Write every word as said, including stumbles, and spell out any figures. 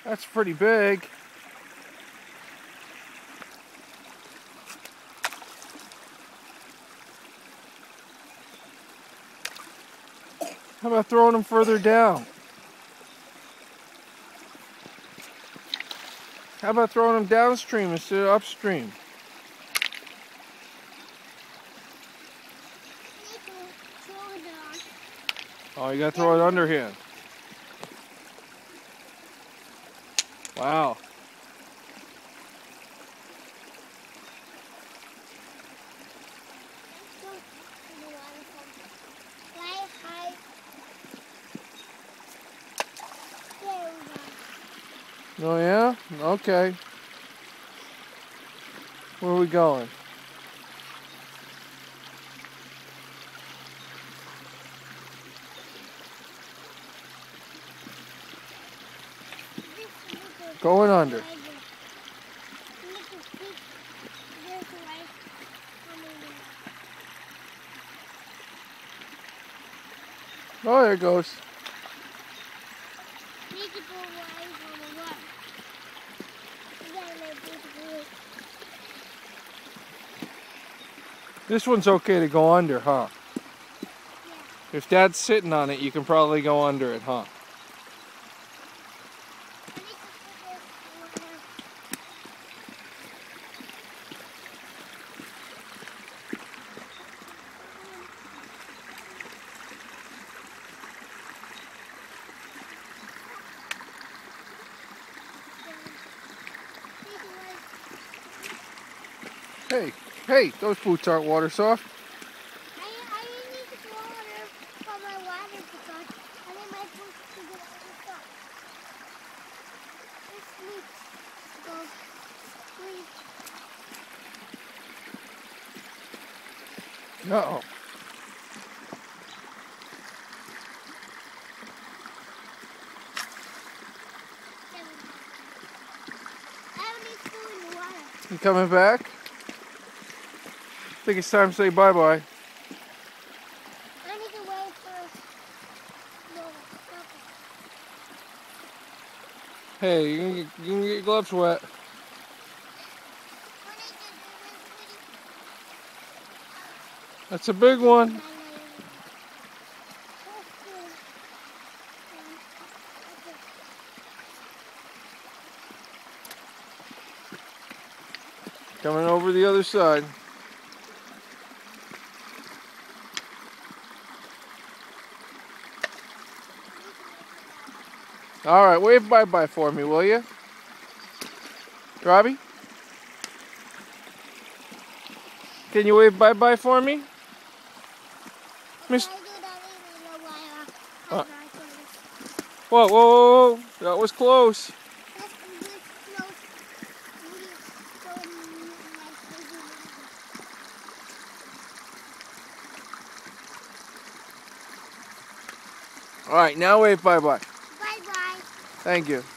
That's pretty big. How about throwing them further down? How about throwing them downstream instead of upstream? Oh, you gotta throw it underhand. Wow. Oh yeah? Okay. Where are we going? Going under. Oh, there it goes. This one's okay to go under, huh? Yeah. If Dad's sitting on it, you can probably go under it, huh? Hey, hey, those boots aren't water soft. I, I need to go water for my water because I need my boots to get soft. This needs to go squeeze. Uh-oh. You coming back? I think it's time to say bye-bye. I need to wait for... No, stop it. Hey, you can, get, you can get your gloves wet. That's a big one. Coming over the other side. All right, wave bye-bye for me, will you? Robbie? Can you wave bye-bye for me? Miss uh, whoa, whoa, whoa, whoa, that was close. All right, now wave bye-bye. Bye-bye. Thank you.